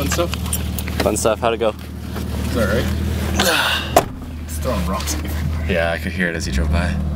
Fun stuff? Fun stuff, how'd it go? It's alright. It's throwing rocks everywhere. Yeah, I could hear it as he drove by.